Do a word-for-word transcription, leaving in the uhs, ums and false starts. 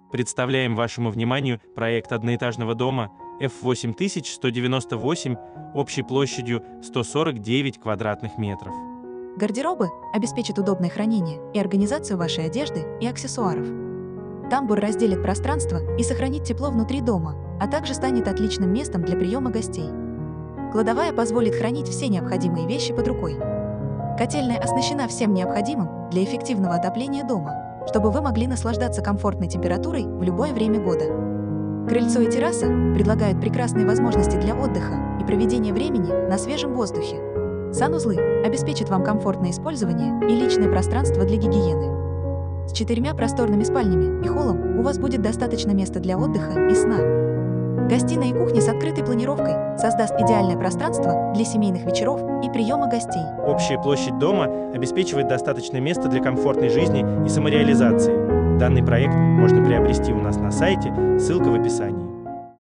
Представляем вашему вниманию проект одноэтажного дома эф восемь тысяч сто девяносто восемь общей площадью сто сорок девять квадратных метров. Гардеробы обеспечат удобное хранение и организацию вашей одежды и аксессуаров. Тамбур разделит пространство и сохранит тепло внутри дома, а также станет отличным местом для приема гостей. Кладовая позволит хранить все необходимые вещи под рукой. Котельная оснащена всем необходимым для эффективного отопления дома, чтобы вы могли наслаждаться комфортной температурой в любое время года. Крыльцо и терраса предлагают прекрасные возможности для отдыха и проведения времени на свежем воздухе. Санузлы обеспечат вам комфортное использование и личное пространство для гигиены. С четырьмя просторными спальнями и холлом у вас будет достаточно места для отдыха и сна. Гостиная и кухня с открытой планировкой создаст идеальное пространство для семейных вечеров и приема гостей. Общая площадь дома обеспечивает достаточное место для комфортной жизни и самореализации. Данный проект можно приобрести у нас на сайте, ссылка в описании.